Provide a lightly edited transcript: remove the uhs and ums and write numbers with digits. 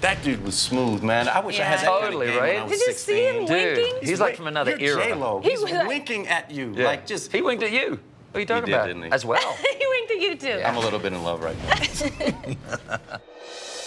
That dude was smooth, man. I wish I had that Totally, kind of game right? when I was Did you 16. see him winking? He's like from another You're era. J-Lo. He He's was like- winking at you. Yeah. Like, just... He winked at you. What are you talking did, about? didn't he? As well. He winked at you too. I'm a little bit in love right now.